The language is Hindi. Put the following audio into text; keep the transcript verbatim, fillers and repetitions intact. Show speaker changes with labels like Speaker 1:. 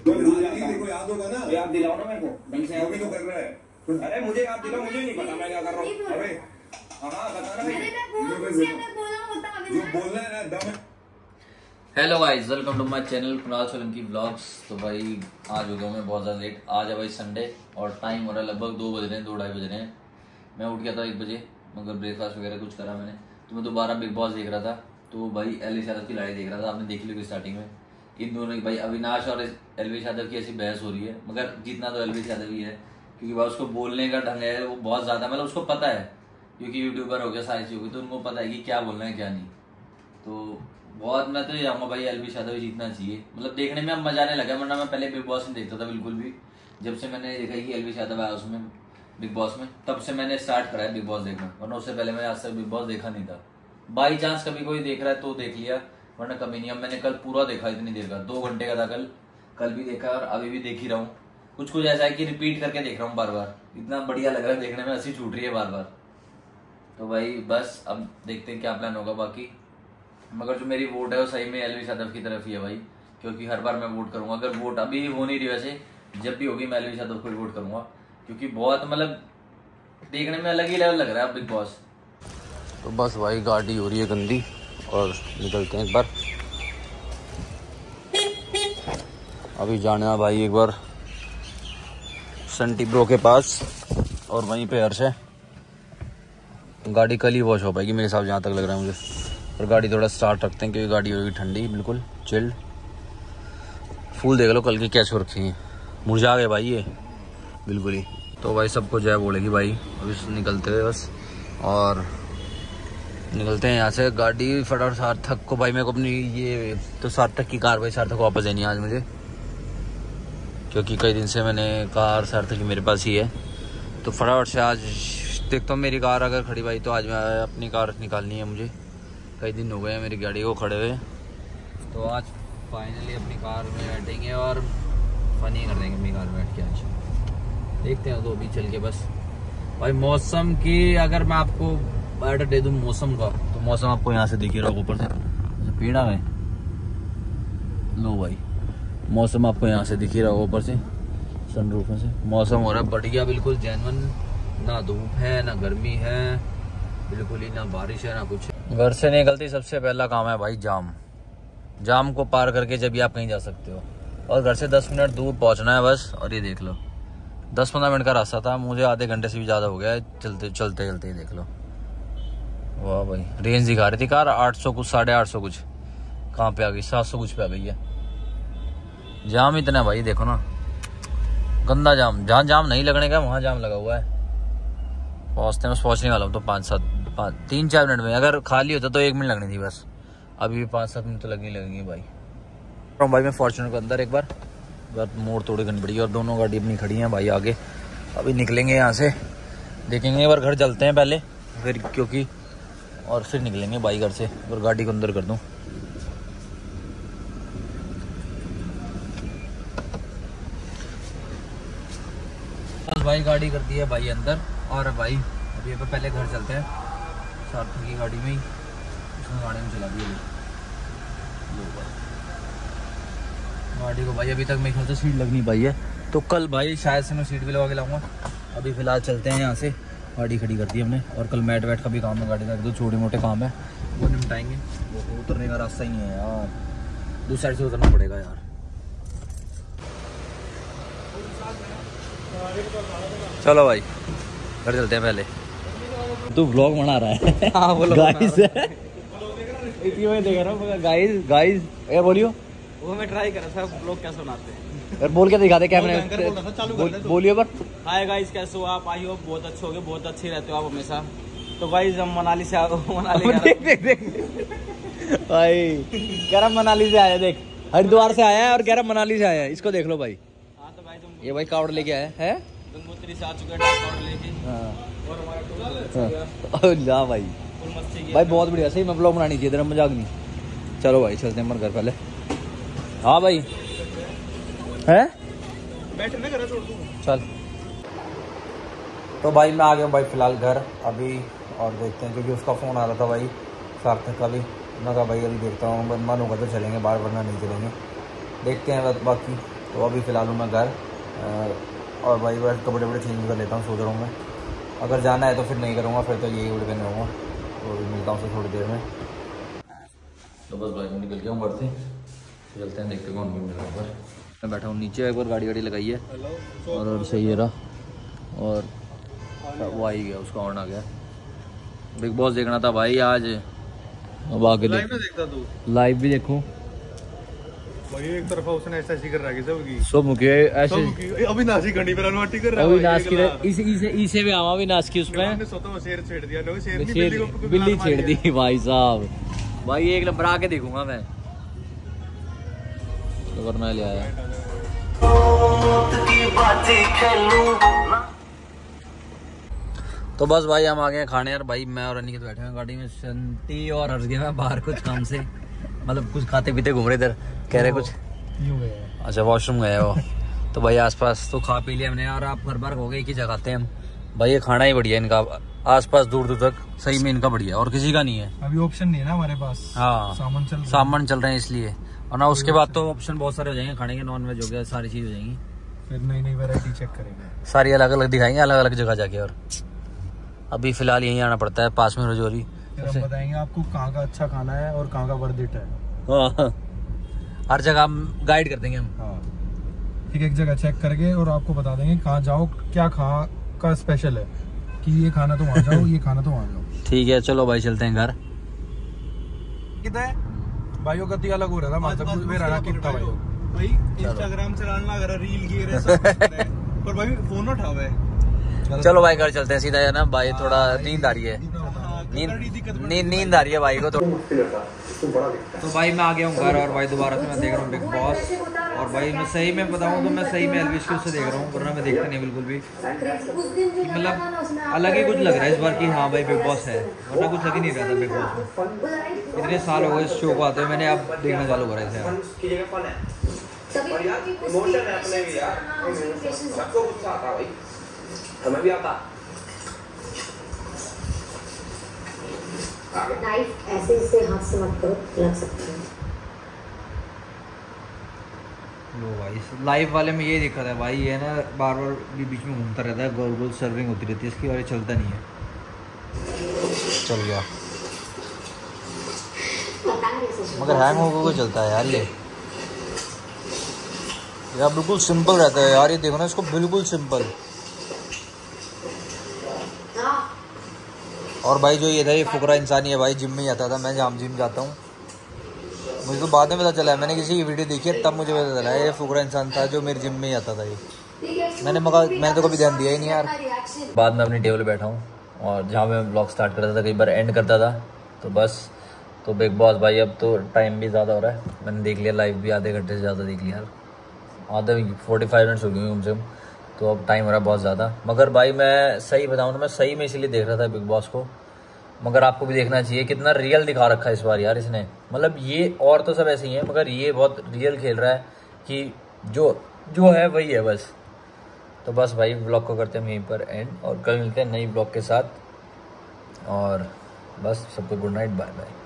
Speaker 1: को याद होगा ना,
Speaker 2: याद दिलाओ ना मेरे को ढंग से।
Speaker 1: अभी तो कर रहा है।
Speaker 2: अरे मुझे याद दिलाओ, मुझे नहीं पता मैं क्या कर रहा हूँ।
Speaker 1: अरे
Speaker 2: हाँ बता ना भाई,
Speaker 1: जो बोलना है ना दम।
Speaker 3: Hello guys, welcome to my channel Kunal Solanki vlogs. तो भाई आज हो गया मैं बहुत ज़्यादा लेट। आज है भाई संडे और टाइम हो रहा है लगभग दो बज रहे हैं, दो ढाई बज रहे हैं। मैं उठ गया था एक बजे, मगर ब्रेकफास्ट वगैरह कुछ करा मैंने। तो मैं दोबारा बिग बॉस देख रहा था। तो भाई एलविश यादव की लड़ाई देख रहा था, आपने देख ली स्टार्टिंग में। इन दोनों की भाई अविनाश और एलविश यादव की ऐसी बहस हो रही है, मगर जीतना तो एलविश यादव ही है, क्योंकि भाई उसको बोलने का ढंग है वो बहुत ज़्यादा, मतलब उसको पता है, क्योंकि यूट्यूबर हो गया सारी चीज़ होगी, तो उनको पता है कि क्या बोलना है क्या नहीं। तो बहुत मैं तो जाऊँगा भाई एलविश यादव जीतना चाहिए। मतलब देखने में अब मजा आने लगा, वरना मैं पहले बिग बॉस में देखता था बिल्कुल भी। जब से मैंने देखा कि एलविश यादव आया उसमें बिग बॉस में, तब से मैंने स्टार्ट करा है बिग बॉस देखना, वरना उससे पहले मैंने आज तक बिग बॉस देखा नहीं था। बाई चांस कभी कोई देख रहा है तो देख लिया, वरना कभी नहीं। अब मैंने कल पूरा देखा, इतनी देर का, दो घंटे का था कल। कल भी देखा और अभी भी देख ही रहा हूँ। कुछ कुछ ऐसा है कि रिपीट करके देख रहा हूँ बार बार, इतना बढ़िया लग रहा है देखने में, हंसी छूट रही है बार बार। तो भाई बस अब देखते हैं क्या प्लान होगा बाकी। मगर जो मेरी वोट है वो सही में एलविश यादव की तरफ ही है भाई, क्योंकि हर बार मैं वोट करूंगा। अगर वोट अभी हो नहीं रही, वैसे जब भी होगी मैं एलविश यादव को ही वोट करूंगा, क्योंकि बहुत मतलब देखने में अलग ही लेवल लग रहा है बिग बॉस।
Speaker 4: तो बस भाई गाड़ी हो रही है गंदी और निकलते हैं एक बार। अभी जाना है भाई एक बार संटी ब्रो के पास, और वहीं पे हर्ष है। गाड़ी कल ही वॉश हो पाएगी मेरे हिसाब, जहाँ तक लग रहा है मुझे। और गाड़ी थोड़ा स्टार्ट रखते हैं क्योंकि गाड़ी होगी ठंडी, बिल्कुल चिल्ड। फूल देख लो कल की कैसे रखी हैं, मुरझा गए भाई ये बिल्कुल ही। तो भाई सबको जय बोलेगी भाई अभी निकलते हुए बस, और निकलते हैं यहाँ से। गाड़ी फटाफट सार्थक को भाई, मेरे को अपनी ये तो सार्थक की कार भाई सार्थक को वापस देनी है आज मुझे, क्योंकि कई दिन से मैंने कार सार्थक की मेरे पास ही है। तो फटाफट से आज देखता हूँ मेरी कार अगर खड़ी भाई, तो आज मैं अपनी कार निकालनी है मुझे। कई दिन हो गए हैं मेरी गाड़ी को खड़े हुए, तो आज फाइनली अपनी कार में बैठेंगे और फनी कर देंगे अपनी कार में बैठ के। आज देखते हैं तो अभी चल के बस भाई। मौसम की अगर मैं आपको बायोडा दे दूँ मौसम का, तो मौसम आपको यहाँ से दिख ही रहा होगा ऊपर से पेड़ा में। लो भाई मौसम आपको यहाँ से दिख ही रहा होगा ऊपर से सनरूफ में से। मौसम हो रहा है बढ़िया, बिल्कुल जेन्युइन, ना धूप है ना गर्मी है, बिल्कुल ही ना बारिश है ना कुछ। घर से निकलते सबसे पहला काम है भाई जाम। जाम को पार करके जब भी आप कहीं जा सकते हो, और घर से दस मिनट दूर पहुंचना है बस। और ये देख लो दस पंद्रह मिनट का रास्ता था, मुझे आधे घंटे से भी ज़्यादा हो गया है चलते चलते चलते ही। देख लो वाह भाई, रेंज दिखा रही थी कार आठ सौ कुछ, साढ़े आठ सौ कुछ, कहाँ पे आ गई, सात सौ कुछ पे आ गई है। जाम इतना है भाई, देखो ना गंदा जाम। जहाँ जाम नहीं लगने का वहाँ जाम लगा हुआ है। पहुँचते हैं बस, पहुँचने वाला हूँ तो पाँच सात पाँच तीन चार मिनट में। अगर खाली होता तो एक मिनट लगनी थी बस, अभी भी पाँच सात मिनट तो लगनी लगेंगे भाई। तो भाई मैं फॉर्च्यूनर के अंदर एक बार बार मोड़ तोड़ करनी पड़ी, और दोनों गाड़ी अपनी खड़ी हैं भाई आगे। अभी निकलेंगे यहाँ से, देखेंगे एक बार घर चलते हैं पहले फिर, क्योंकि और फिर निकलेंगे भाई घर से। और गाड़ी को अंदर कर दूँ, भाई गाड़ी कर दी है भाई अंदर। और भाई अभी तो पहले घर चलते हैं सार्थक की गाड़ी में ही, उसने गाड़ी में चला दिया गाड़ी को भाई। अभी तक मेरे ख्याल से सीट लगनी पाई है, तो कल भाई शायद से मैं सीट भी लगा के लाऊंगा। अभी फिलहाल चलते हैं यहाँ से, गाड़ी खड़ी कर दी हमने। और कल मैट वैट का भी काम है गाड़ी का, दो छोटे मोटे काम है वो निपटाएंगे। वो उतरने का रास्ता ही नहीं है यार, दूसरी साइड से उतरना पड़ेगा यार। चलो भाई घर चलते हैं पहले। तू व्लॉग बना रहा है? हाँ बोलो गाइस, इसी में देख रहा हूँ गाइस। गाइस यार बोलियो,
Speaker 5: वो मैं ट्राई कर रहा था व्लॉग कैसे बनाते हैं
Speaker 4: यार, बोल के दिखा दे कैमरे में, बोलियो पर।
Speaker 5: हाय गाइस, कैसे हो आप? आई होप बहुत अच्छे हो गए, बहुत अच्छे रहते हो आप हमेशा। तो गाइस हम मनाली से मनाली देख देख देख भाई, कह रहा मनाली से आया, देख हरिद्वार से आया है और कह रहा मनाली से आया है। इसको देख लो भाई। हाँ तो भाई तुम
Speaker 4: ये भाई कावड़ लेके आया है,
Speaker 5: गंगोत्री से आ चुके हैं लेके। और हमारा टूर
Speaker 4: जा भाई, भाई बहुत बढ़िया, सही में व्लॉग बनानी चाहिए, तेरा मजाक नहीं। चलो भाई चलते हैं घर पहले। हाँ भाई है
Speaker 5: बैठने घर छोड़ दूँ
Speaker 4: चल। तो भाई मैं आ गया हूँ भाई फिलहाल घर अभी, और देखते हैं क्योंकि उसका फ़ोन आ रहा था भाई सार्थक का भी। मैं कहा भाई अभी देखता हूँ, मन होगा तो चलेंगे बाहर, वरना नहीं चलेंगे। देखते हैं बाकी तो अभी फ़िलहाल हूँ मैं घर, और भाई बस कपड़े वपड़े चेंज कर लेता हूँ, सोच रहा हूँ मैं। अगर जाना है तो फिर नहीं करूँगा, फिर तो यही कपड़े पहने रहूँगा। तो मिलता हूँ उससे थोड़ी देर में। तो बस भाई मैं निकल गया हूँ घर से, तो चलते हैं, देखते कौन मिल रहा है ऊपर। मैं बैठा हूँ नीचे, एक बार गाड़ी गाड़ी लगाई है और, और सही है रहा, और वो आ ही गया, उसका ऑन आ गया। बिग बॉस देखना था भाई आज, अब आके
Speaker 6: लाइव में देखता तू?
Speaker 4: लाइव भी देखूं
Speaker 6: भाई एक तरफा उसने ऐसा ही कर रहा है सबकी,
Speaker 4: सब मुके ऐसे
Speaker 6: सबकी अभी नासी गंडी पर अलमाटी कर रहा है।
Speaker 4: अभी नाच की इस इसे इसे भी आवा भी नाच की उसमें
Speaker 6: हमने सोता शेर छेड़ दिया, लोग शेर नहीं
Speaker 4: शेर
Speaker 6: बिल्ली को
Speaker 4: बिल्ली छेड़ दी भाई साहब। भाई एक नंबर आके देखूंगा मैं, तो वरना ले आया। तो बस भाई हम आ गए खाने यार। भाई मैं और अनिकेत बैठे हैं गाड़ी में, संती और हर्ष गए हैं बाहर कुछ काम से, मतलब कुछ खाते पीते घूम रहे इधर, कह रहे कुछ अच्छा वॉशरूम गए वो। तो भाई आसपास तो खा पी लिया हमने, और आप हर बार हो गए एक ही जगह खाते हैं हम। भाई ये खाना ही बढ़िया इनका, आसपास दूर दूर तक सही में इनका बढ़िया, और किसी का नहीं है।
Speaker 6: अभी ऑप्शन नहीं है ना हमारे पास।
Speaker 4: हाँ
Speaker 6: सामान चल
Speaker 4: सामान चल रहे हैं इसलिए, और ना उसके बाद तो ऑप्शन बहुत सारे हो जाएंगे खाने के, नॉन वेज हो गया, सारी चीज हो जाएंगी,
Speaker 6: फिर नई नई वैरायटी चेक करेंगे,
Speaker 4: सारी अलग अलग दिखाएंगे, अलग अलग जगह जाके। और अभी फिलहाल यहीं आना पड़ता है, पास में रजौरी।
Speaker 6: फिर हम बताएंगे आपको कहाँ का अच्छा खाना है और कहाँ का वर्थ इट है।
Speaker 4: हाँ हर जगह हम गाइड कर देंगे हम।
Speaker 6: हाँ एक एक जगह चेक करके और आपको बता देंगे कहाँ जाओ, क्या खा का स्पेशल है, कि ये खाना तो वहाँ जाओ, ये खाना तो वहाँ जाओ।
Speaker 4: ठीक है चलो भाई चलते हैं घर।
Speaker 6: कितना है भाइयों गति अलग हो रहा था, मतलब मेरा ना कितना भाई भाई इंस्टाग्राम चलाना अगर रील गिर है सब कुछ है, पर भाई फोन उठावे है।
Speaker 4: चलो भाई घर चलते हैं सीधा, है ना भाई, थोड़ा नींद आ रही है, नींद नींद नींद आ रही है भाई को। तो तो भाई मैं आ गया हूँ घर, और भाई दोबारा से मैं देख रहा हूँ बिग बॉस, और भाई मैं सही में बताऊँ तो मैं सही में एलविश से देख रहा हूँ, वरना मैं देखता नहीं बिल्कुल भी। मतलब अलग ही कुछ लग रहा है इस बार कि हाँ भाई बिग बॉस है, वरना कुछ लग ही नहीं रहा था बिग बॉस में। इतने साल हो गए इस शो को आते हुए, मैंने अब देखना चालू करा इसे।
Speaker 2: हमें भी आता
Speaker 7: नाइफ ऐसे इससे हाथ से मत करो, लग सकता है।
Speaker 4: लो भाई लाइव वाले में ये दिक्कत है भाई, ये ना बार बार भी बीच में घूमता रहता है, गोल गोल सर्विंग होती रहती है इसकी, और ये चलता नहीं है। चल गया, मगर हैंग होकर कोई चलता है यार ये यार बिल्कुल सिंपल रहता है यार, ये देखो ना इसको, बिल्कुल सिंपल। और भाई जो ये था, ये फुकरा इंसान ही है भाई, जिम में ही आता था, मैं जहाँ जिम जाता हूँ। मुझे तो बाद में पता चला है, मैंने किसी की वीडियो देखी है तब मुझे पता चला है ये फुकरा इंसान था जो मेरे जिम में ही आता था ये। मैंने मगर मैंने तो कभी ध्यान दिया ही नहीं यार। बाद में अपनी टेबल पे बैठा हूँ, और जहाँ मैं ब्लॉग स्टार्ट करता था कई बार एंड करता था, तो बस तो बिग बॉस भाई अब तो टाइम भी ज़्यादा हो रहा है, मैंने देख लिया लाइव भी आधे घंटे से ज़्यादा देख लिया यार, आधा फोर्टी फाइव मिनट्स हो गई कम से कम, तो अब टाइम हो रहा है बहुत ज़्यादा। मगर भाई मैं सही बताऊँ तो मैं सही में इसीलिए देख रहा था बिग बॉस को, मगर आपको भी देखना चाहिए, कितना रियल दिखा रखा है इस बार यार इसने। मतलब ये और तो सब ऐसे ही हैं, मगर ये बहुत रियल खेल रहा है कि जो जो है वही है बस। तो बस भाई ब्लॉग को करते हैं यहीं पर एंड, और कल मिलते हैं नई ब्लॉग के साथ, और बस सबको गुड नाइट, बाय बाय।